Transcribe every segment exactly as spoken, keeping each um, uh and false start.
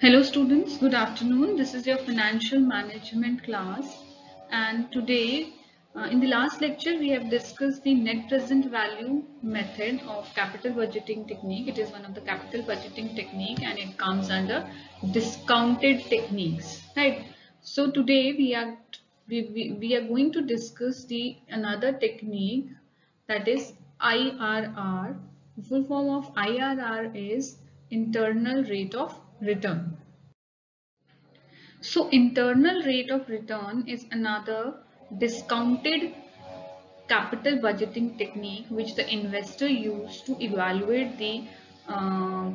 Hello students, good afternoon. This is your financial management class, and today uh, in the last lecture we have discussed the net present value method of capital budgeting technique. It is one of the capital budgeting technique and it comes under discounted techniques, right? So today we are we, we, we are going to discuss the another technique, that is I R R. The full form of I R R is internal rate of return. So internal rate of return is another discounted capital budgeting technique which the investor used to evaluate the uh,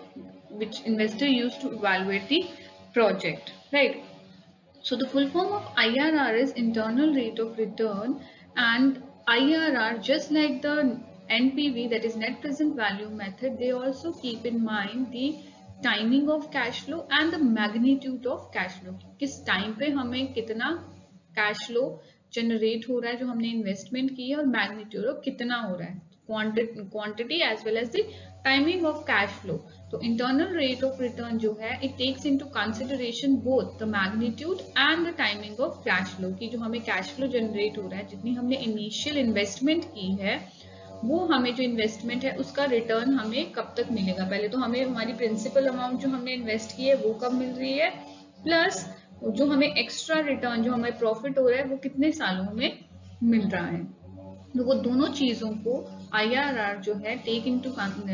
which investor used to evaluate the project, right? So the full form of I R R is internal rate of return, and I R R, just like the N P V, that is net present value method, they also keep in mind the timing of cash flow and the magnitude of cash flow. किस time पे हमें कितना cash flow generate हो रहा है जो हमने investment की है, और मैग्नीट्यूड ऑफ कितना हो रहा है, quantity as well as the timing of cash flow. तो इंटरनल रेट ऑफ रिटर्न जो है it takes into consideration both the magnitude and the timing of cash flow, की जो हमें कैश फ्लो जनरेट हो रहा है, जितनी हमने इनिशियल इन्वेस्टमेंट की है, वो हमें जो इन्वेस्टमेंट है उसका रिटर्न हमें कब तक मिलेगा. पहले तो हमें हमारी प्रिंसिपल अमाउंट जो हमने इन्वेस्ट की है वो कब मिल रही है, प्लस जो हमें एक्स्ट्रा रिटर्न जो हमें प्रॉफिट हो रहा है वो कितने सालों में मिल रहा है. तो वो दोनों चीजों को आई आर आर जो है टेक इनटू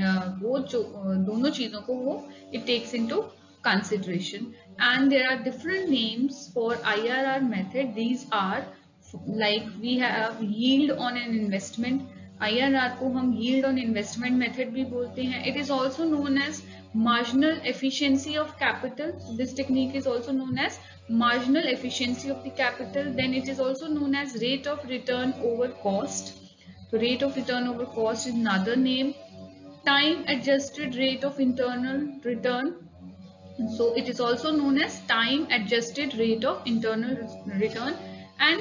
वो जो दोनों चीजों को वो it takes into consideration. And there are different names for I R R method. These are like we have yield on an investment. I R R को हम yield on investment method भी बोलते हैं. It is also known as marginal efficiency of capital. This technique is also known as marginal efficiency of the capital. Then it is also known as rate of return over cost. So rate of return over cost is another name. Time adjusted rate of internal return. So it is also known as time adjusted rate of internal return, and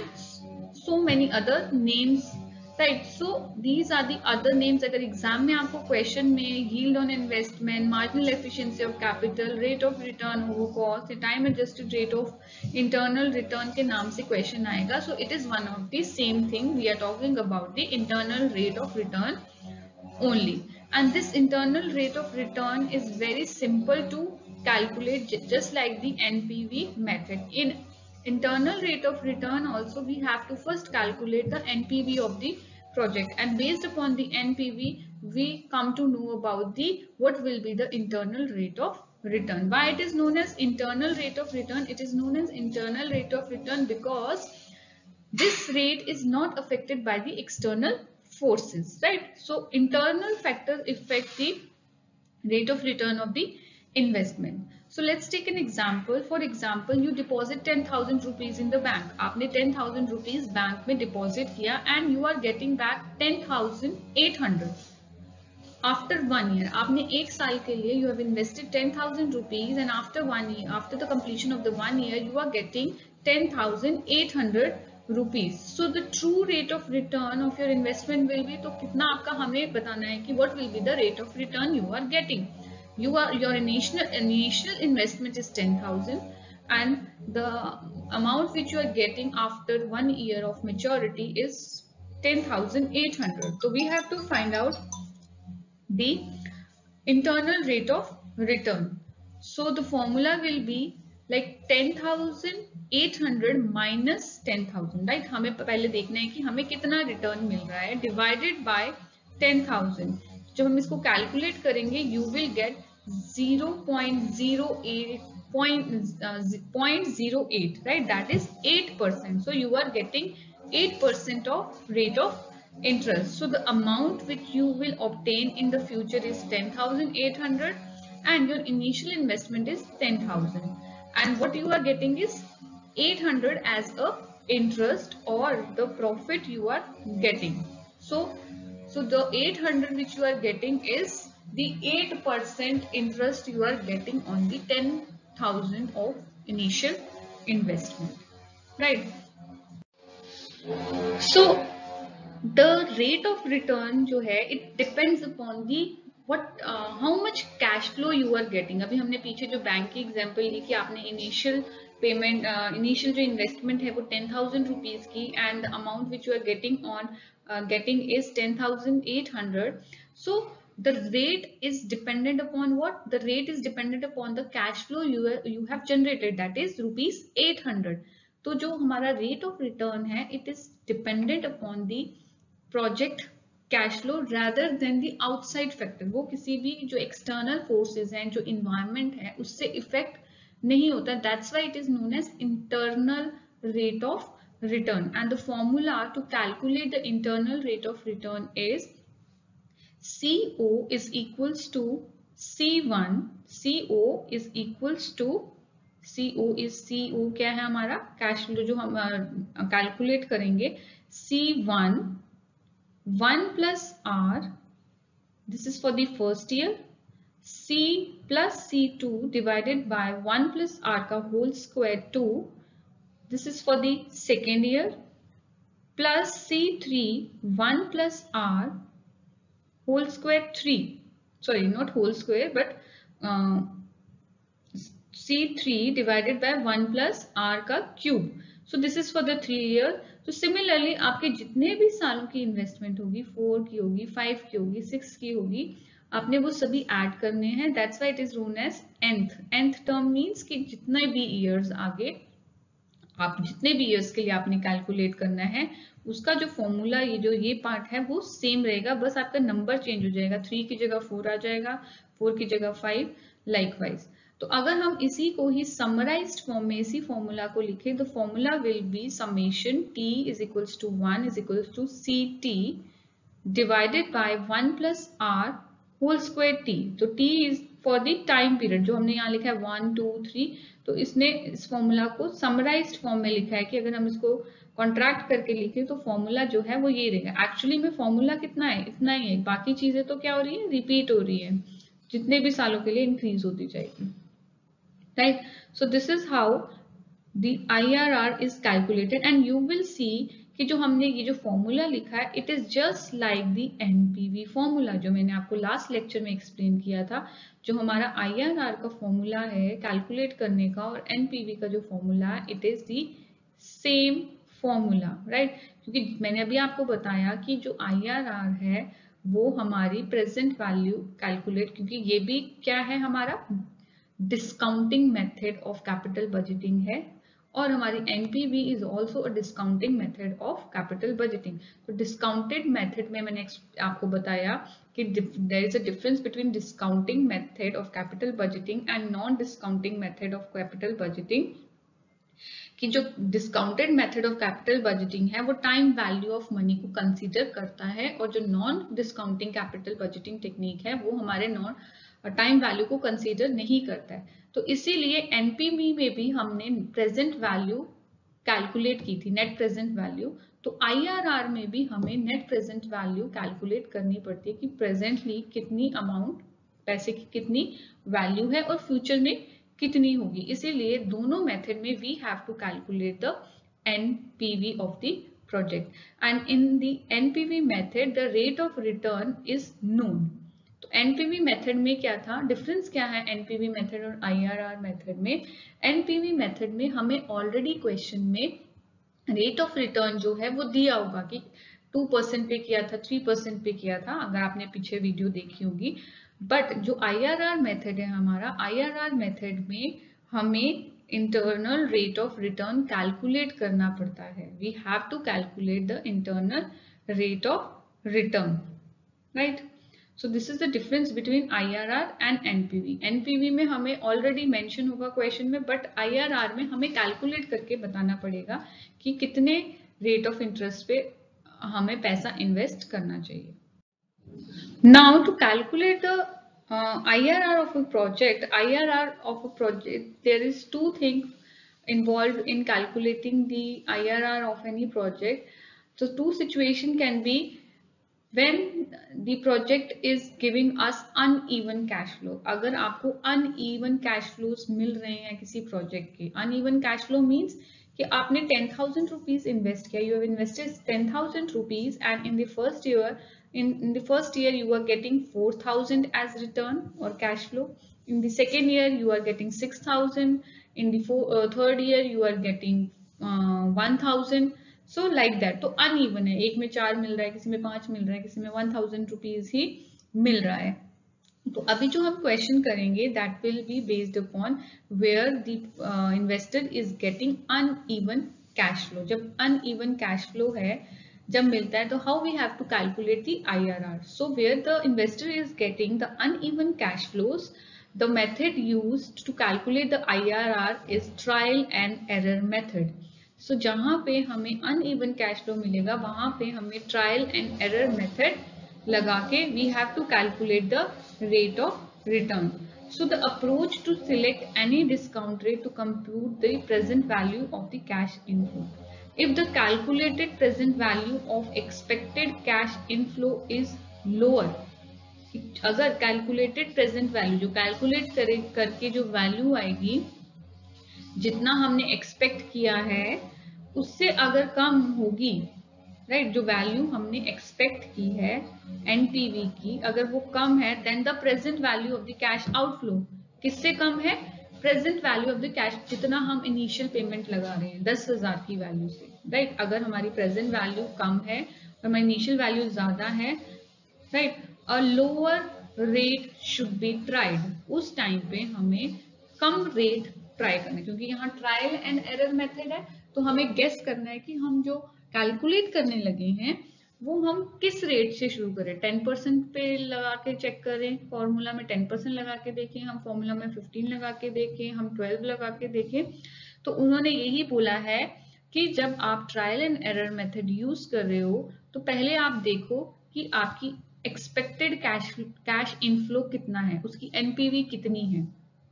so many other names, right? So these are the other names. अगर exam में आपको question में yield on investment, marginal efficiency of capital, rate of return over cost, time adjusted rate of internal return के नाम से question आएगा. So it is one of the same thing. We are talking about the internal rate of return only, and this internal rate of return is very simple to calculate, just like the N P V method. In internal rate of return also we have to first calculate the N P V of the project, and based upon the N P V we come to know about the what will be the internal rate of return. Why it is known as internal rate of return? It is known as internal rate of return because this rate is not affected by the external forces, right? So internal factors affect the rate of return of the investment. So let's take an example. For example, you deposit ten thousand rupees in the bank. आपने ten thousand rupees bank में deposit किया and you are getting back ten thousand eight hundred. After one year, आपने एक साल के लिए you have invested ten thousand rupees, and after one year, after the completion of the one year, you are getting ten thousand eight hundred rupees. So the true rate of return of your investment will be, तो कितना आपका हमें बताना है कि what will be the rate of return you are getting. You are your initial initial investment is ten thousand, and the amount which you are getting after one year of maturity is ten thousand eight hundred. So we have to find out the internal rate of return. So the formula will be like ten thousand eight hundred minus ten thousand, right? हमें पहले देखना है कि हमें कितना return मिल रहा है, divided by ten thousand. जब हम इसको कैलकुलेट करेंगे you will get zero point zero eight point zero eight, right? That is eight percent. So you are getting eight percent of rate of interest. So the amount which you will obtain in the future is ten thousand eight hundred, and your initial investment is ten thousand, and what you are getting is eight hundred as a interest or the profit you are getting. So so the eight hundred which you are getting is the eight percent interest you are getting on the ten thousand of initial investment, right? So the rate of return जो है it depends upon the what uh, how much cash flow you are getting. अभी हमने पीछे जो bank की example ली कि आपने इनिशियल पेमेंट, इनिशियल जो इन्वेस्टमेंट है वो टेन थाउजेंड रुपीज की, and amount which you are getting on getting is ten thousand eight hundred. So the rate is dependent upon what? The rate is dependent upon the cash flow you are, you have generated, that is rupees eight hundred. तो जो हमारा rate of return है, it is dependent upon the project cash flow rather than the outside factor. वो किसी भी जो external forces हैं, जो environment है, उससे effect नहीं होता. That's why it is known as internal rate of return. And the formula to calculate the internal rate of return is C O is equals to C one. C O is equals to C O is C O क्या है हमारा cash flow जो हम calculate करेंगे, C one one plus R, this is for the first year, C plus C two divided by one plus R का whole square two, this is for the second year, plus C three one plus R whole square three, sorry not whole square but uh, C three divided by one plus R का cube. So this is for the three year. तो similarly आपके जितने भी सालों की investment होगी, four की होगी, फाइव की होगी, सिक्स की होगी, आपने वो सभी ऐड करने हैं. That's why it is known as nth. nth टर्म मींस कि जितने भी ईयर्स आगे आप जितने भी ईयर्स के लिए आपने कैलकुलेट करना है, उसका जो फॉर्मूला ये जो ये पार्ट है वो सेम रहेगा, बस आपका नंबर चेंज हो जाएगा. थ्री की जगह फोर आ जाएगा, फोर की जगह फाइव, लाइकवाइज. तो अगर हम इसी को ही समराइज्ड फॉर्म में इसी फॉर्मूला को लिखें, तो formula will be summation T is equals to one is equals to C T divided by one plus R whole square T. तो T is for the time period, जो हमने यहाँ लिखा है वन टू थ्री, तो इसने इस formula को समराइज्ड फॉर्म में लिखा है कि अगर हम इसको कॉन्ट्रैक्ट करके लिखें तो फॉर्मूला जो है वो ये रहेगा. एक्चुअली में फॉर्मूला कितना है, इतना ही है, बाकी चीजें तो क्या हो रही है, रिपीट हो रही है, जितने भी सालों के लिए इंक्रीज होती जाएगी. Right, so this is how the I R R is calculated, and you will see कि जो हमने ये जो फॉर्मूला लिखा है, it is just like the N P V formula जो मैंने आपको लास्ट लेक्चर में एक्सप्लेन किया था. जो हमारा I R R का फॉर्मूला है कैलकुलेट करने का और N P V का जो फॉर्मूला है, it is the same formula, right. क्योंकि मैंने अभी आपको बताया कि जो I R R है वो हमारी प्रेजेंट वैल्यू कैलकुलेट, क्योंकि ये भी क्या है हमारा discounting method of capital budgeting है, और हमारी NPV is also a discounting method of capital budgeting. तो डिस्काउंटेड मेथड में मैंने आपको बताया कि there is a difference between discounting method of capital budgeting and non discounting method of capital budgeting. कि जो discounted method of capital budgeting है वो टाइम वैल्यू ऑफ मनी को कंसीडर करता है, और जो non discounting capital budgeting technique है वो हमारे नॉन टाइम वैल्यू को कंसीडर नहीं करता है. तो इसीलिए एनपीवी में भी हमने प्रेजेंट वैल्यू कैलकुलेट की थी, नेट प्रेजेंट वैल्यू. तो आईआरआर में भी हमें नेट प्रेजेंट वैल्यू कैलकुलेट करनी पड़ती है कि प्रेजेंटली कितनी अमाउंट, पैसे की कितनी वैल्यू है और फ्यूचर में कितनी होगी. इसीलिए दोनों मेथड में we have to calculate the NPV of the project, and in the NPV method the rate of return is known. तो एनपीवी मेथड में क्या था, डिफरेंस क्या है एनपीवी मेथड और आईआरआर मेथड में. एनपीवी मेथड में हमें ऑलरेडी क्वेश्चन में रेट ऑफ रिटर्न जो है वो दिया होगा कि टू परसेंट पे किया था, थ्री परसेंट पे किया था, अगर आपने पीछे वीडियो देखी होगी. बट जो आईआरआर मेथड है हमारा, आईआरआर मेथड में हमें internal rate of return calculate करना पड़ता है. We have to calculate the internal rate of return, right. So this is the difference between I R R and N P V. N P V में हमें already mention होगा question में, but I R R में हमें calculate करके बताना पड़ेगा कि कितने rate of interest पे हमें पैसा invest करना चाहिए. Now to calculate the uh, I R R of a project, I R R of a project, there is two things involved in calculating the I R R of any project. So two situation can be when the project is giving us uneven cash flow. अगर आपको uneven cash flows मिल रहे हैं किसी project के, uneven cash flow means कि आपने ten thousand rupees invest किया, you have invested ten thousand rupees and in the first year In, in the first year you are getting four thousand as return or cash flow. In the second year you are getting six thousand. In the four, uh, third year you are getting uh, one thousand. So like that. तो uneven है, एक में चार मिल रहा है, किसी में पांच मिल रहा है, किसी में one thousand रुपीज ही मिल रहा है. तो अभी जो हम क्वेश्चन करेंगे that will be based upon where the investor is getting uneven cash flow. जब अनइवन कैश फ्लो है, जब मिलता है, तो how we have to calculate the I R R. So where the investor is getting the uneven cash flows, the method used to calculate the I R R is trial and error method. सो जहां पे हमें uneven cash flow मिलेगा, वहां पे हमें trial and error method लगा के we have to calculate the rate of return. So the approach to select any discount rate to compute the present value of the cash inflow. If the calculated present value of expected cash inflow is lower, अगर calculated present value जो calculate करे करके जो value आएगी, जितना हमने expect किया है उससे अगर कम होगी, राइट right, जो वैल्यू हमने एक्सपेक्ट की है एनपीवी की, अगर वो कम है, then the present value of the cash outflow किससे कम है? Present value of the cash, जितना हम इनिशियल पेमेंट लगा रहे हैं दस हजार की वैल्यू से, राइट right? अगर हमारी प्रेजेंट वैल्यू कम है और हमारी इनिशियल वैल्यू ज्यादा है, right, a lower rate should be tried. उस टाइम पे हमें कम रेट ट्राई करना है, क्योंकि यहाँ ट्रायल एंड एरर मेथड है. तो हमें गेस करना है कि हम जो कैलकुलेट करने लगे हैं वो हम किस रेट से शुरू करें. टेन परसेंट पे लगा के चेक करें, फॉर्मूला में टेन परसेंट लगा के देखें, हम फॉर्मूला में फिफ्टीन लगा के देखें, हम ट्वेल्व लगा के देखें. तो उन्होंने यही बोला है कि जब आप trial and error method use कर रहे हो तो पहले आप देखो कि आपकी एक्सपेक्टेड कैश कैश इनफ्लो कितना है, उसकी एनपीवी कितनी है,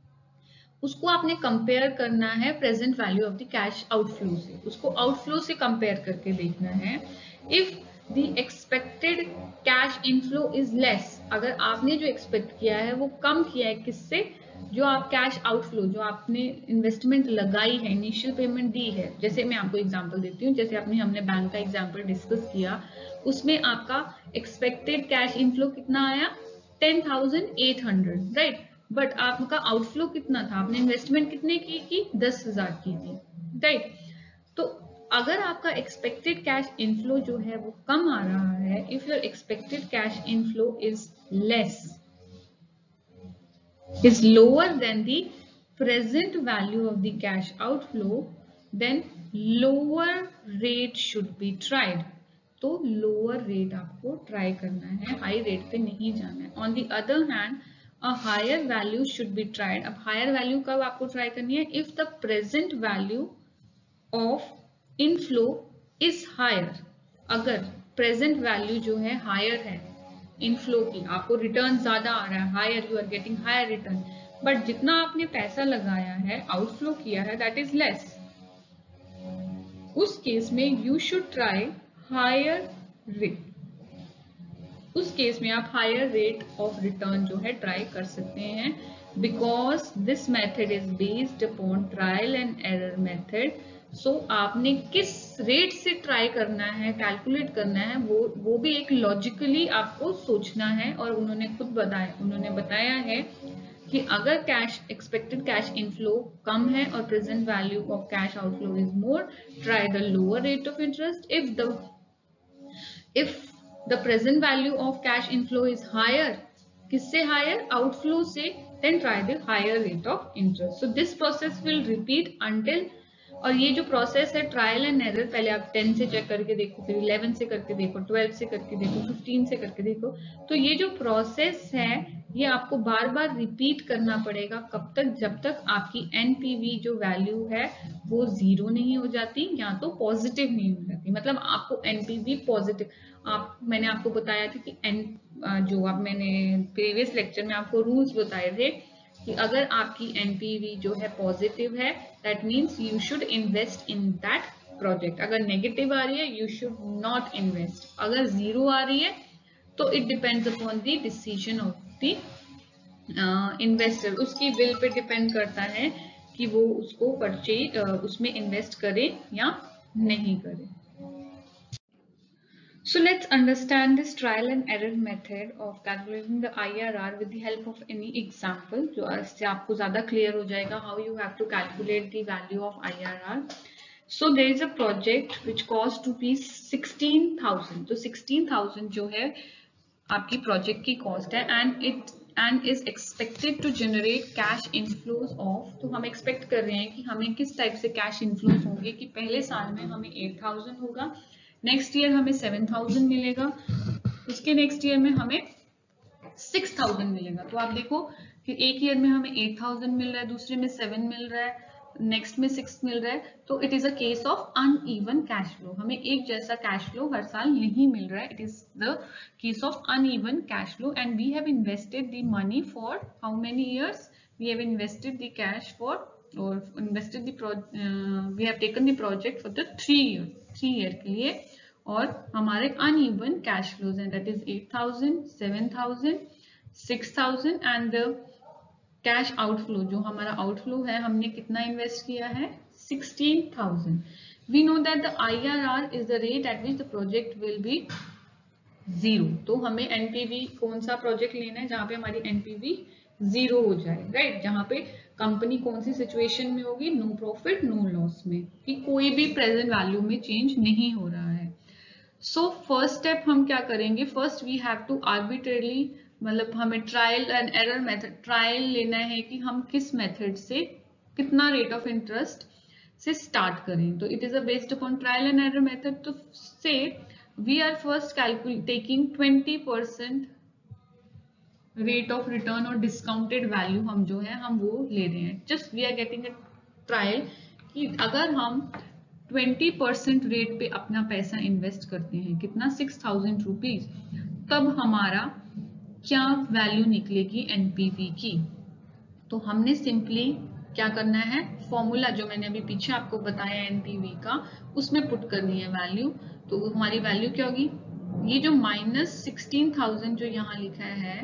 उसको आपने कंपेयर करना है present value of the cash outflow से, उसको आउटफ्लो से कंपेयर करके देखना है. If the expected cash inflow is less, अगर आपने जो एक्सपेक्ट किया है वो कम किया है, किससे? जो आप कैश आउटफ्लो, जो आपने इन्वेस्टमेंट लगाई है, इनिशियल पेमेंट दी है. जैसे मैं आपको एग्जांपल देती हूँ, जैसे आपने हमने बैंक का एग्जांपल डिस्कस किया, उसमें आपका एक्सपेक्टेड कैश इनफ्लो कितना आया? Ten thousand eight hundred, right. But आपका आउटफ्लो कितना था? आपने इन्वेस्टमेंट कितने की की दस हजार की थी, राइट. तो अगर आपका एक्सपेक्टेड कैश इनफ्लो जो है वो कम आ रहा है, if your expected cash inflow is less, is lower than the present value of the cash outflow, then lower rate should be tried. तो लोअर रेट आपको ट्राई करना है, हाई रेट पे नहीं जाना है. On the other hand a higher value should be tried. अब higher value कब आपको ट्राई करनी है? if the present value of inflow is higher. अगर present value जो है higher है inflow की, आपको return ज्यादा आ रहा है, higher, you are getting higher return, but जितना आपने पैसा लगाया है, outflow किया है, that is less. उस केस में you should try higher rate. उस केस में आप हायर रेट ऑफ रिटर्न जो है ट्राई कर सकते हैं, because this method is based upon trial and error method. So आपने किस रेट से ट्राई करना है, कैलकुलेट करना है, वो वो भी एक लॉजिकली आपको सोचना है. और उन्होंने खुद बताया उन्होंने बताया है कि अगर कैश एक्सपेक्टेड कैश इनफ्लो कम है और present value of cash outflow is more, try the lower rate of interest. If the if the present value of cash inflow is higher, किससे higher? outflow से, then try the higher rate of interest. So this process will repeat until, और ये जो process है trial and error, पहले आप ten से check करके देखो, फिर इलेवन से करके देखो, ट्वेल्व से करके देखो, फिफ्टीन से करके देखो. तो ये जो प्रोसेस है ये आपको बार बार रिपीट करना पड़ेगा. कब तक? जब तक आपकी एनपीवी जो वैल्यू है वो जीरो नहीं हो जाती या तो पॉजिटिव नहीं हो जाती. मतलब आपको एनपीवी पॉजिटिव, आप मैंने आपको बताया था कि एन जो आप मैंने प्रीवियस लेक्चर में आपको रूल्स बताए थे कि अगर आपकी एनपीवी जो है पॉजिटिव है, that means you should invest in that project. अगर नेगेटिव आ रही है, यू शुड नॉट इन्वेस्ट. अगर जीरो आ रही है तो it depends upon the decision of the investor. उसकी विल पे डिपेंड करता है कि वो उसको परचेज उसमें इन्वेस्ट करे या नहीं करे. So let's understand this trial and error method of calculating the I R R with the help of any example. जो इससे आपको ज़्यादा clear हो जाएगा how you have to calculate the value of I R R. So there is a project which cost rupees sixteen thousand. तो sixteen thousand जो है आपकी project की cost है and it and is expected to generate cash inflows of. तो हम expect कर रहे हैं कि हमें किस type से cash inflows होंगे कि पहले साल में हमें eight thousand होगा, नेक्स्ट ईयर हमें सेवन थाउजेंड मिलेगा, उसके नेक्स्ट ईयर में हमें सिक्स थाउजेंड मिलेगा. तो आप देखो कि एक ईयर में हमें एट थाउजेंड मिल रहा है, दूसरे में सेवन मिल रहा है, नेक्स्ट में सिक्स मिल रहा है. तो it is a case of uneven cash flow. हमें एक जैसा कैश फ्लो हर साल नहीं मिल रहा है. It is the case of uneven cash flow and we have invested the money for how many years? We have invested the cash for और invested the we have taken the project for the three year three year के लिए. और हमारे uneven cash flows हैं that is eight thousand, seven thousand, six thousand and the cash outflow जो हमारा outflow है हमने कितना इन्वेस्ट किया है? Sixteen thousand. We know that the I R R is the rate at which the project will be zero. तो हमें NPV कौन सा प्रोजेक्ट लेना है जहां पे हमारी एनपीवी जीरो हो जाए, राइट right? जहां पे कंपनी कौन सी सिचुएशन में होगी? नो प्रॉफिट नो लॉस में, कि कोई भी प्रेजेंट वैल्यू में चेंज नहीं हो रहा है. सो फर्स्ट स्टेप हम क्या करेंगे? First we have to arbitrarily, मतलब हमें trial and error method, trial लेना है कि हम किस मेथड से कितना रेट ऑफ इंटरेस्ट से स्टार्ट करें. तो it is a based upon trial and error method. तो say we are first calculate taking twenty percent rate of return और डिस्काउंटेड वैल्यू हम जो है हम वो ले रहे हैं. Just we are getting a trial कि अगर हम ट्वेंटी परसेंट रेट पे अपना पैसा इन्वेस्ट करते हैं, कितना? सिक्स थाउजेंड रुपीज, तब हमारा क्या वैल्यू निकलेगी एनपीवी की. तो हमने सिंपली क्या करना है? फॉर्मूला जो मैंने अभी पीछे आपको बताया एनपीवी का, उसमें पुट करनी है वैल्यू. तो हमारी वैल्यू क्या होगी? ये जो माइनस सिक्सटीन थाउजेंड जो यहाँ लिखा है,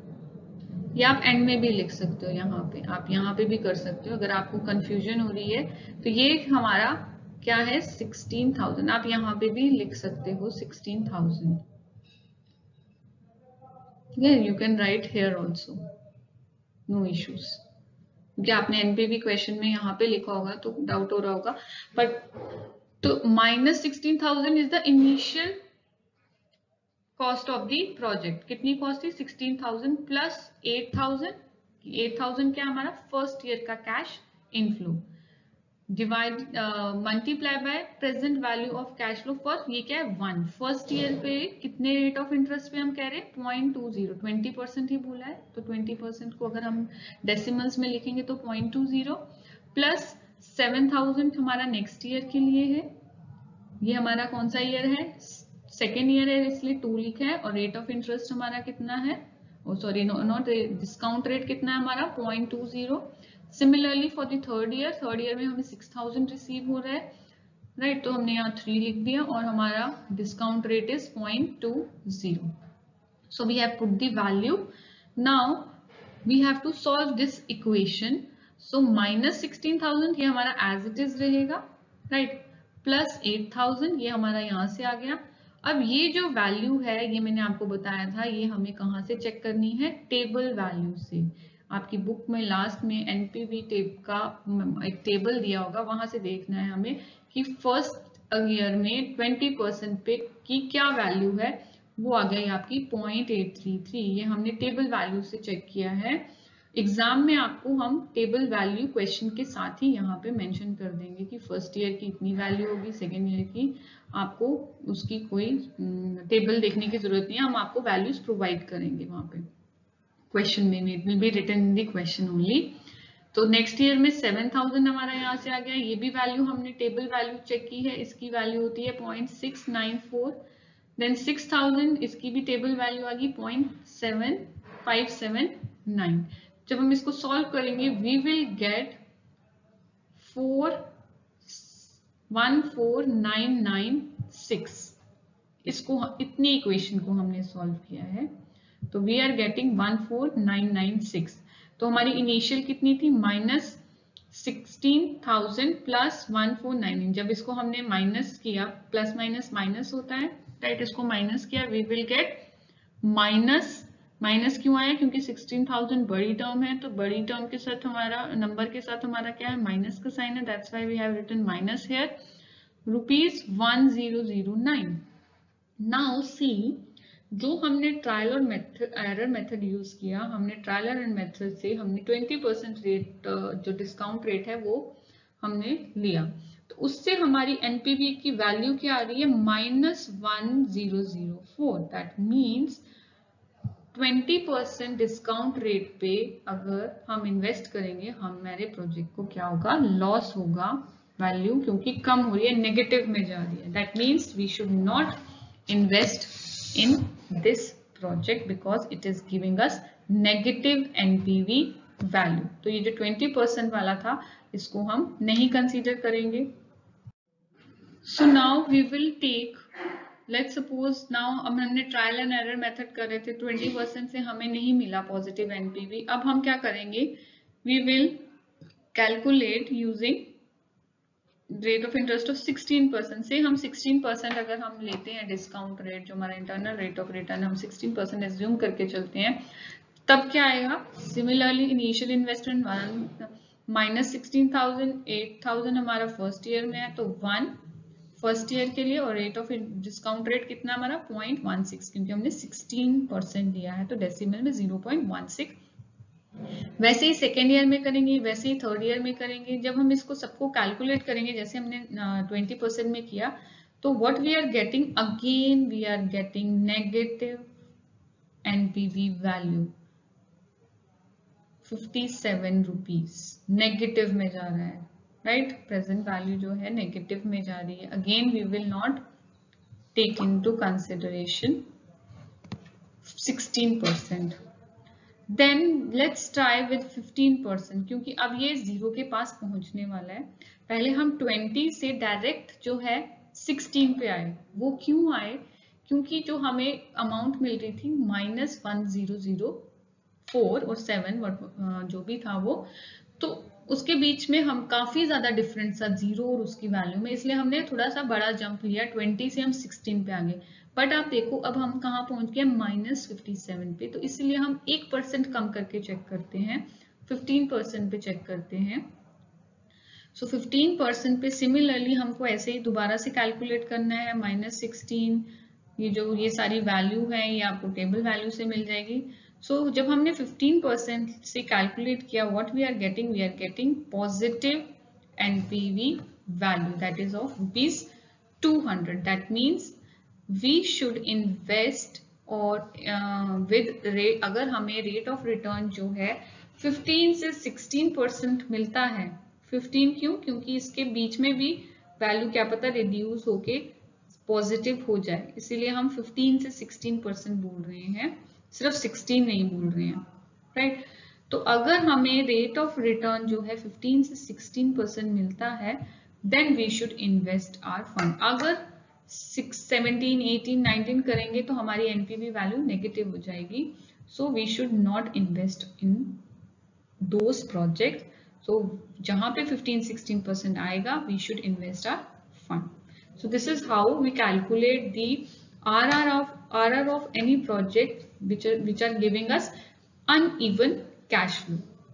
या आप एंड में भी लिख सकते हो, यहाँ पे आप यहाँ पे भी कर सकते हो अगर आपको कंफ्यूजन हो रही है. तो ये हमारा क्या है? Sixteen thousand. आप यहाँ पे भी लिख सकते हो sixteen thousand. You can write here also, no issues. क्योंकि आपने एनपीवी क्वेश्चन में यहाँ पे लिखा होगा तो डाउट हो रहा होगा. बट तो minus sixteen thousand is the initial cost of the project. कितनी कॉस्ट थी? Sixteen thousand plus eight thousand. Eight thousand क्या? हमारा फर्स्ट ईयर का cash inflow divide multiply by present value of cash flow for, ये क्या है? One. First year पे कितने रेट ऑफ इंटरेस्ट पे हम कह रहे हैं? Point two zero. Twenty percent ही बोला है तो ट्वेंटी परसेंट को अगर हम डेसिमल्स में लिखेंगे तो point two zero plus seven thousand हमारा नेक्स्ट ईयर के लिए है. ये हमारा कौन सा ईयर है? सेकेंड ईयर है, इसलिए टू लिखा है. और रेट ऑफ इंटरेस्ट हमारा कितना है? Oh sorry, not discount rate कितना है हमारा? Point two zero. Similarly for the third year, third year में हमें सिक्स थाउजेंड रिसीव हो रहा है, राइट right? तो हमने यहाँ थ्री लिख दिया और हमारा discount rate is point two zero. So we have put the value. Now we have to solve this equation. So minus sixteen thousand ये हमारा एज इट इज रहेगा, राइट, प्लस एट थाउजेंड ये हमारा यहाँ से आ गया. अब ये जो वैल्यू है ये मैंने आपको बताया था, ये हमें कहाँ से चेक करनी है? टेबल वैल्यू से. आपकी बुक में लास्ट में एनपीवी टेब का एक टेबल दिया होगा, वहां से देखना है हमें कि फर्स्ट ईयर में ट्वेंटी परसेंट पे की क्या वैल्यू है. वो आ गई आपकी पॉइंट एट थ्री थ्री. ये हमने टेबल वैल्यू से चेक किया है. एग्जाम में आपको हम टेबल वैल्यू क्वेश्चन के साथ ही यहाँ पे मेंशन कर देंगे कि फर्स्ट ईयर की इतनी वैल्यू होगी, सेकेंड ईयर की. आपको उसकी कोई टेबल देखने की जरूरत नहीं है, हम आपको वैल्यूज प्रोवाइड करेंगे वहां पे क्वेश्चन में. It will be written in the question only. तो नेक्स्ट ईयर में सेवन थाउजेंड हमारा यहाँ से आ गया. ये भी वैल्यू हमने टेबल वैल्यू चेक की है, इसकी वैल्यू होती है point six nine four. Then six thousand, इसकी भी टेबल वैल्यू आ गई point seven five seven nine. जब हम इसको सॉल्व करेंगे we will get four one four nine nine six. इसको इतनी इक्वेशन को हमने सॉल्व किया है तो we are getting one four nine nine six. तो हमारी इनिशियल कितनी थी? Minus sixteen thousand plus one four nine. जब इसको हमने माइनस किया, प्लस माइनस माइनस होता है, राइट, इसको माइनस किया, we will get minus, minus क्यों आया, क्योंकि सिक्सटीन थाउजेंड बड़ी टर्म है, तो बड़ी टर्म के साथ हमारा नंबर के साथ हमारा क्या है, माइनस का साइन है, that's why we have written minus here, rupees one zero zero nine. Now see, जो हमने ट्रायल और मेथड एरर मेथड यूज किया, हमने ट्रायल एरर मेथड से हमने ट्वेंटी परसेंट रेट, जो डिस्काउंट रेट है वो हमने लिया, तो उससे हमारी एनपीवी की वैल्यू क्या आ रही है, minus one zero zero four. That means twenty percent discount rate पे अगर हम इन्वेस्ट करेंगे, हमारे प्रोजेक्ट को क्या होगा, लॉस होगा वैल्यू, क्योंकि कम हो रही है, नेगेटिव में जा रही है। That means we should not invest in this project because it is giving us negative N P V value। तो ये जो ट्वेंटी परसेंट वाला था इसको हम नहीं कंसीडर करेंगे। So now we will take, let's suppose now अब हमने ट्रायल एंड एरर मेथड कर रहे थे, ट्वेंटी परसेंट से हमें नहीं मिला पॉजिटिव N P V। अब हम क्या करेंगे, we will calculate using rate of interest of sixteen percent से। हम सिक्सटीन परसेंट अगर हम लेते हैं डिस्काउंट रेट, जो हमारा इंटरनल रेट ऑफ रिटर्न हम सिक्सटीन परसेंट एज्यूम करके चलते हैं, तब क्या आएगा, similarly initial investment one minus sixteen thousand, eight thousand हमारा फर्स्ट ईयर में है, तो वन फर्स्ट ईयर के लिए, और रेट ऑफ डिस्काउंट रेट कितना हमारा पॉइंट वन सिक्स, क्योंकि हमने सिक्सटीन परसेंट लिया है तो डेसिमल में जीरो पॉइंट वन सिक्स। वैसे ही सेकेंड ईयर में करेंगे, वैसे ही थर्ड ईयर में करेंगे। जब हम इसको सबको कैलकुलेट करेंगे जैसे हमने ट्वेंटी परसेंट में किया, तो what we are getting, again we are getting negative NPV value fifty seven rupees, negative में जा रहा है, राइट, प्रेजेंट वैल्यू जो है नेगेटिव में जा रही है। Again we will not take into consideration sixteen percent. Then let's try with fifteen percent, क्योंकि अब ये जीरो के पास पहुंचने वाला है। पहले हम ट्वेंटी से डायरेक्ट जो है सिक्सटीन पे आए। वो क्यों आए, क्योंकि जो हमें अमाउंट मिल रही थी minus one zero zero four और सेवन जो भी था वो, तो उसके बीच में हम काफी ज्यादा डिफरेंस था जीरो और उसकी वैल्यू में, इसलिए हमने थोड़ा सा बड़ा जंप लिया, ट्वेंटी से हम सिक्सटीन पे आ गए। बट आप देखो अब हम कहाँ पहुंच गए, माइनस फिफ्टी सेवन पे, तो इसलिए हम एक परसेंट कम करके चेक करते हैं, फिफ्टीन परसेंट पे चेक करते हैं। सो फिफ्टीन परसेंट पे सिमिलरली हमको ऐसे ही दोबारा से कैलकुलेट करना है, माइनस सिक्सटीन, ये जो ये सारी वैल्यू है ये आपको टेबल वैल्यू से मिल जाएगी। सो so, जब हमने फिफ्टीन परसेंट से कैलकुलेट किया, what we are getting, we are getting positive NPV value, that is of rupees two hundred. That means we should invest, और विद रेट, अगर हमें रेट ऑफ रिटर्न जो है फिफ्टीन से सिक्सटीन परसेंट मिलता है, फिफ्टीन क्यों, क्योंकि इसके बीच में भी वैल्यू क्या पता रिड्यूस होके पॉजिटिव हो जाए, इसीलिए हम फिफ्टीन से सिक्सटीन परसेंट बोल रहे हैं, सिर्फ सिक्सटीन नहीं बोल रहे हैं, राइट। तो अगर हमें रेट ऑफ रिटर्न जो है फिफ्टीन से सिक्सटीन परसेंट मिलता है, then we should invest our fund. अगर सिक्स सेवनटीन एटीन नाइनटीन करेंगे तो हमारी एनपीवी वैल्यू नेगेटिव हो जाएगी। So we should not invest in those project. So जहां पे फिफ्टीन सिक्सटीन परसेंट आएगा, we should invest our fund. So this is how we calculate the RR of RR of any project which are which are giving us uneven cash flow.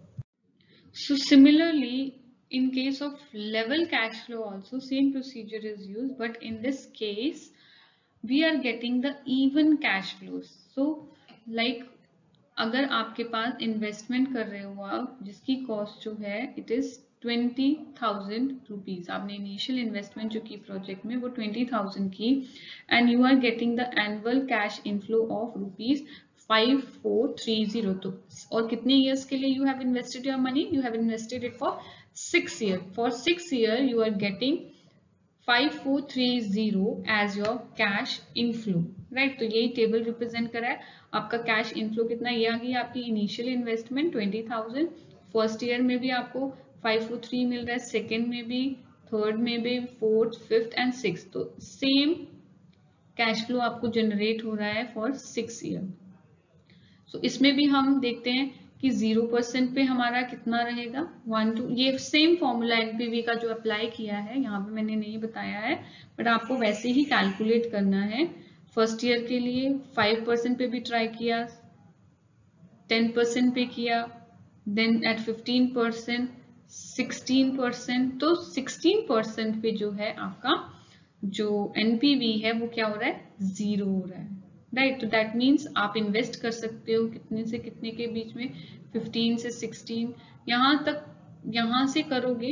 So similarly, in case of level cash flow also same procedure is used, but in this case we are getting the even cash flows. So like अगर आपके पास investment कर रहे हो आप, जिसकी cost जो है it is twenty thousand rupees, आपने इनिशियल इन्वेस्टमेंट जो की प्रोजेक्ट में वो ट्वेंटी थाउजेंड की, and you are getting the annual cash inflow of rupees five four three zero. तो और कितने ईयर्स के लिए you have invested your money, you have invested it for six year, for six year you are getting five four three zero as your cash inflow, right. तो यही table represent करा है आपका कैश इनफ्लो कितना, ये आ गई आपकी initial investment twenty thousand, first year में भी आपको फाइव फोर थ्री मिल रहा है, सेकेंड में भी, थर्ड में भी, फोर्थ फिफ्थ एंड सिक्स, तो सेम कैश फ्लो आपको जनरेट हो रहा है फॉर सिक्स ईयर। सो इसमें भी हम देखते हैं कि जीरो परसेंट पे हमारा कितना रहेगा, वन टू, ये सेम फॉर्मूला एनपीवी का जो अप्लाई किया है यहाँ पे मैंने नहीं बताया है, बट आपको वैसे ही कैलकुलेट करना है। फर्स्ट ईयर के लिए फाइव परसेंट पे भी ट्राई किया, टेन परसेंट पे किया, then eight fifteen percent, sixteen percent. तो सिक्सटीन परसेंट पे जो है आपका जो एनपीवी है वो क्या हो रहा है, जीरो हो रहा है, राइट। तो दैट मीन्स आप इन्वेस्ट कर सकते हो कितने से कितने के बीच में, फिफ्टीन से सिक्सटीन। यहाँ तक, यहाँ से करोगे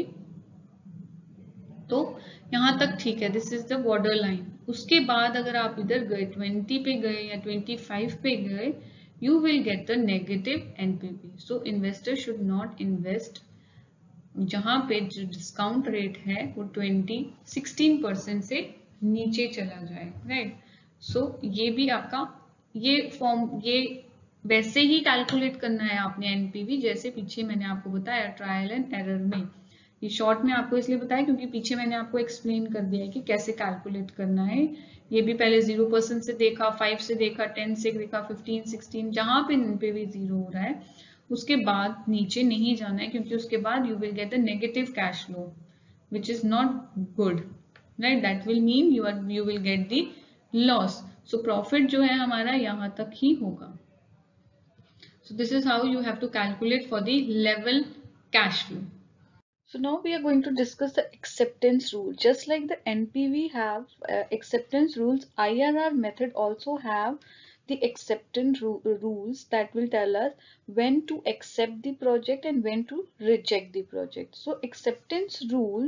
तो यहाँ तक ठीक है, this is the border line. उसके बाद अगर आप इधर गए, ट्वेंटी पे गए या ट्वेंटी फाइव पे गए, you will get the negative N P V. So investor should not invest जहां पे जो डिस्काउंट रेट है वो ट्वेंटी सिक्सटीन परसेंट से नीचे चला जाए, राइट। सो ये भी आपका ये फॉर्म, ये वैसे ही कैलकुलेट करना है आपने एनपीवी, जैसे पीछे मैंने आपको बताया ट्रायल एंड एरर में। ये शॉर्ट में आपको इसलिए बताया क्योंकि पीछे मैंने आपको एक्सप्लेन कर दिया है कि कैसे कैलकुलेट करना है। ये भी पहले जीरो परसेंट से देखा, फाइव से देखा, टेन से देखा, फिफ्टीन, सिक्सटीन, जहां पे एनपीवी जीरो हो रहा है उसके बाद नीचे नहीं जाना है, क्योंकि उसके बाद you will get a negative cash flow which is not good, right. That will mean you are you will get the loss. So profit जो है हमारा यहां तक ही होगा। So this is how you have to calculate for the level cash flow. So now we are going to discuss the acceptance rule. Just like the N P V have uh, acceptance rules, I R R method also have the acceptance ru rules that will tell us when to accept the project and when to reject the project. So acceptance rule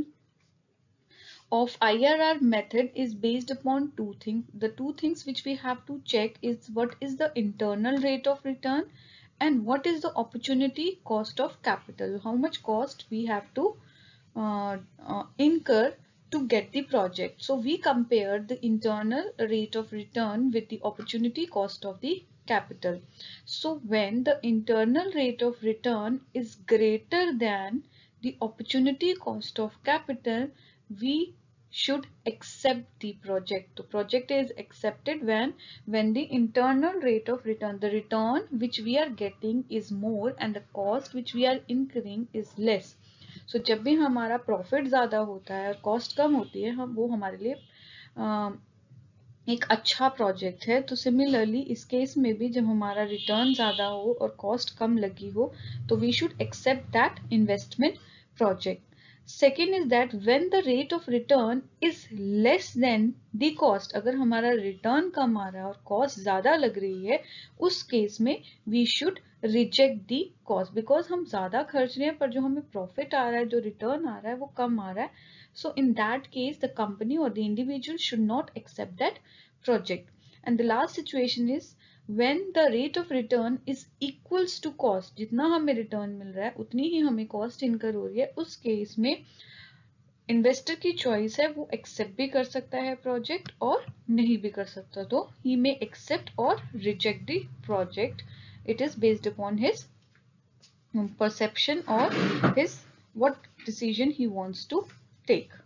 of I R R method is based upon two things. The two things which we have to check is what is the internal rate of return and what is the opportunity cost of capital. How much cost we have to uh, uh, incur to get the project. So we compare the internal rate of return with the opportunity cost of the capital. So when the internal rate of return is greater than the opportunity cost of capital, we should accept the project. The project is accepted when when the internal rate of return, the return which we are getting is more and the cost which we are incurring is less. So जब भी हमारा profit ज्यादा होता है और cost कम होती है, हम वो हमारे लिए आ, एक अच्छा प्रोजेक्ट है। तो सिमिलरली इस केस में भी जब हमारा रिटर्न ज्यादा हो और कॉस्ट कम लगी हो तो we should accept that investment project. Second is that when the rate of return is less than the cost, अगर हमारा रिटर्न कम आ रहा है और कॉस्ट ज्यादा लग रही है, उस केस में we should reject the cost, because हम ज्यादा खर्च रहे हैं पर जो हमें प्रॉफिट आ रहा है, जो रिटर्न आ रहा है वो कम आ रहा है। So in that case the company और the individual should not accept that project. And the last situation is when the rate of return is equals to cost, जितना हमें रिटर्न मिल रहा है उतनी ही हमें कॉस्ट इनकर हो रही है, उस केस में इन्वेस्टर की चॉइस है, वो एक्सेप्ट भी कर सकता है प्रोजेक्ट और नहीं भी कर सकता। तो ही मे एक्सेप्ट और reject the project, it is based upon his perception or his what decision he wants to take.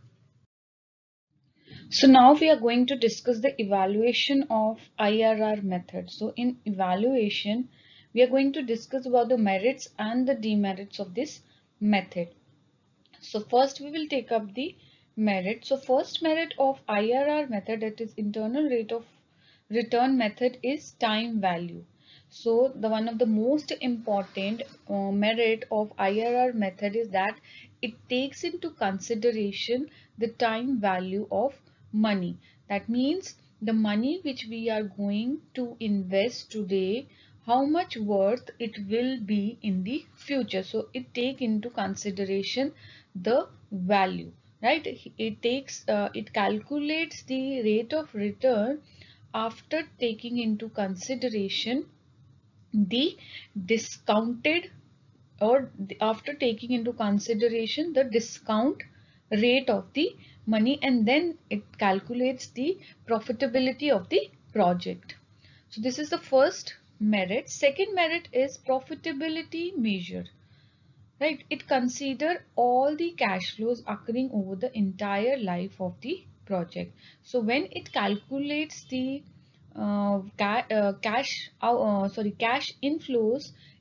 So now we are going to discuss the evaluation of I R R method. So in evaluation, we are going to discuss about the merits and the demerits of this method. So first we will take up the merit. So first merit of I R R method, that is internal rate of return method, is time value. So the one of the most important uh, merit of I R R method is that it takes into consideration the time value of money. That means the money which we are going to invest today, how much worth it will be in the future. So it take into consideration the value, right? It takes uh, it calculates the rate of return after taking into consideration the discounted or after taking into consideration the discount rate of the money, and then it calculates the profitability of the project. So this is the first merit. Second merit is profitability measure, right? It consider all the cash flows occurring over the entire life of the project. So when it calculates the uh, ca uh, cash uh, uh, sorry cash inflows,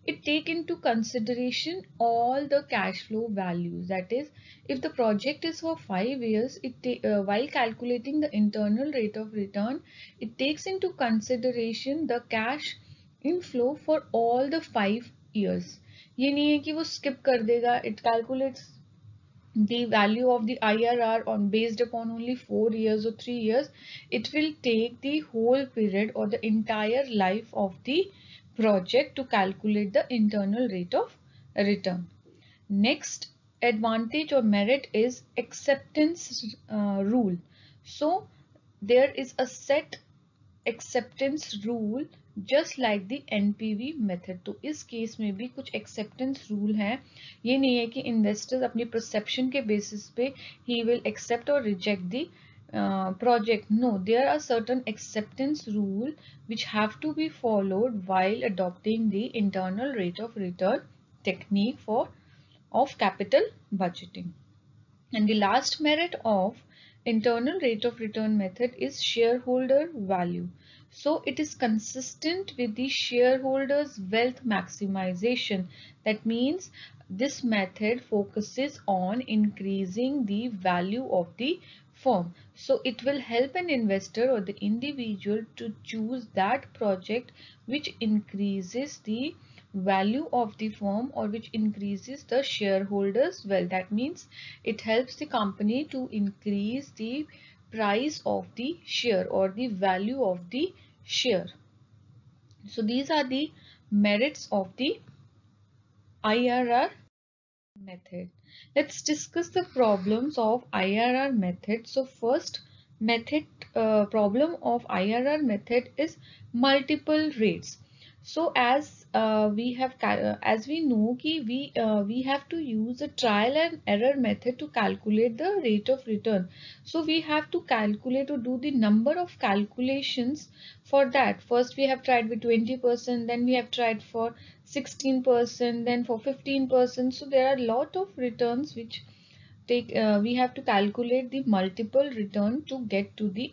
it take into consideration all the cash flow values. That is, if the project is for five years, it uh, while calculating the internal rate of return, it takes into consideration the cash inflow for all the five years. ये नहीं है कि वो skip कर देगा. It calculates the value of the I R R on based upon only four years or three years. It will take the whole period or the entire life of the project to calculate the internal rate of return. Next advantage or merit is acceptance uh, rule. So there is a set acceptance rule just like the N P V method. तो इस case में भी कुछ acceptance rule है. ये नहीं है कि investors अपनी perception के basis पे he will accept or reject the uh, project. No, there are certain acceptance rule which have to be followed while adopting the internal rate of return technique for of capital budgeting. And the last merit of internal rate of return method is shareholder value. So it is consistent with the shareholders wealth maximization. That means this method focuses on increasing the value of the firm. So it will help an investor or the individual to choose that project which increases the value of the firm or which increases the shareholders wealth. That means it helps the company to increase the price of the share or the value of the share. So these are the merits of the I R R method. Let's discuss the problems of I R R method. So first method uh, problem of I R R method is multiple rates. So as uh, we have uh, as we know कि we uh, we have to use a trial and error method to calculate the rate of return. So we have to calculate or do the number of calculations for that. First we have tried with twenty percent, then we have tried for sixteen percent, then for fifteen percent. So there are a lot of returns which take uh, we have to calculate the multiple return to get to the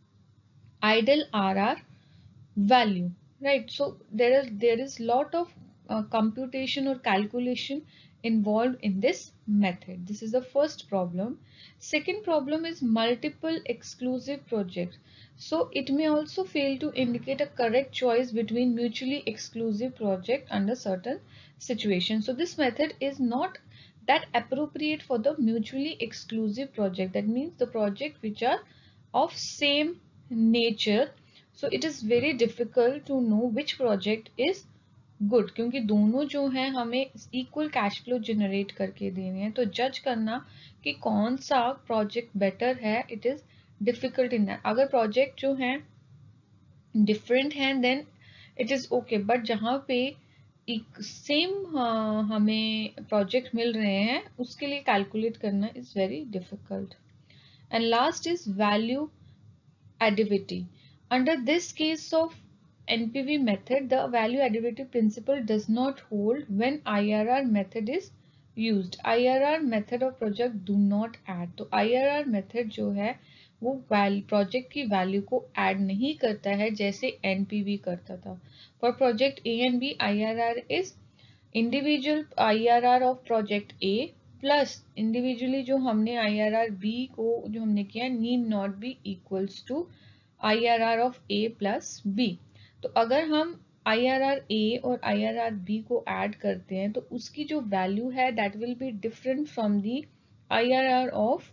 ideal R R value. Right, so there is there is lot of uh, computation or calculation involved in this method. This is the first problem. Second problem is multiple exclusive projects. So it may also fail to indicate a correct choice between mutually exclusive project under certain situations. So this method is not that appropriate for the mutually exclusive project. That means the project which are of same nature. So it is very difficult to know which project is good, क्योंकि दोनों जो हैं हमें equal cash flow generate करके देने हैं. तो जज करना कि कौन सा project better है, it is difficult in that. अगर project जो हैं different हैं then it is okay, but जहाँ पे एक same हमें project मिल रहे हैं उसके लिए calculate करना is very difficult. And last is value additivity. Under this case of N P V method, the value additivity principle does not hold when I R R method is used. I R R method of project do not add. तो I R R method जो है वो project की value को add नहीं करता है जैसे N P V करता था. For project A and B, I R R is individual I R R of project A plus individually जो हमने I R R B को जो हमने किया need not be equals to I R R of A plus B. तो अगर हम I R R A और I R R B को ऐड करते हैं तो उसकी जो वैल्यू है that will be different from the I R R of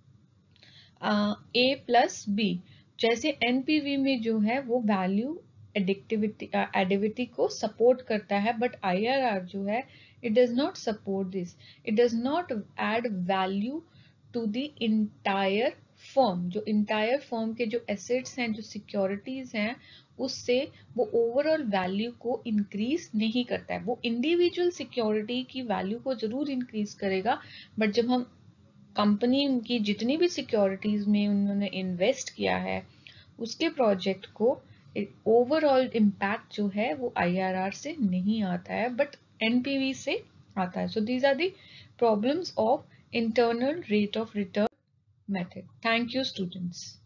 uh, A plus B. जैसे N P V में जो है वो वैल्यू एडिटिविटी एडिविटी को सपोर्ट करता है, बट I R R जो है it does not support this. It does not add value to the entire firm. जो इंटायर फर्म के जो एसेट्स हैं, जो सिक्योरिटीज हैं, उससे वो ओवरऑल वैल्यू को इंक्रीज नहीं करता है. वो इंडिविजुअल सिक्योरिटी की वैल्यू को जरूर इंक्रीज करेगा, बट जब हम कंपनी की जितनी भी सिक्योरिटीज में उन्होंने इन्वेस्ट किया है उसके प्रोजेक्ट को ओवरऑल इम्पैक्ट जो है वो I R R से नहीं आता है, बट N P V से आता है. So these are the problems of internal rate of return method. Thank you, students.